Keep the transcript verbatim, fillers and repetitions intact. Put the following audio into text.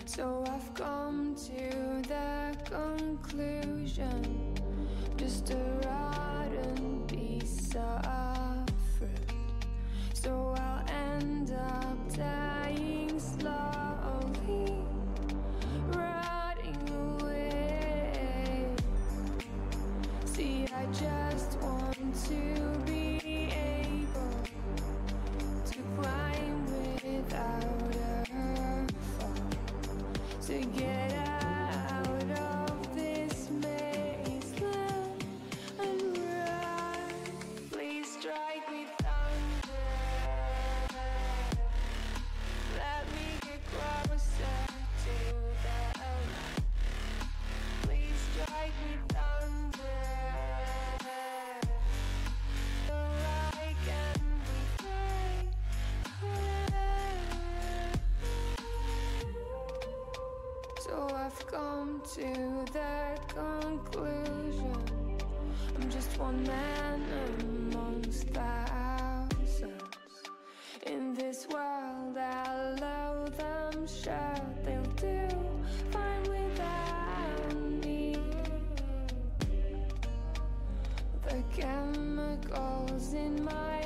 So I've come to the conclusion, just a rotten piece of fruit. So I'll end up dying slowly, rotting away. See, I just want to be able to climb without a fall, to get out of this mazeland and run. Please strike me thunder, let me get closer to the light. Please strike me thunder, so I can be free. So I've come to the conclusion, I'm just one man amongst thousands. In this world I'll load them, sure they'll do fine without me. The chemicals in my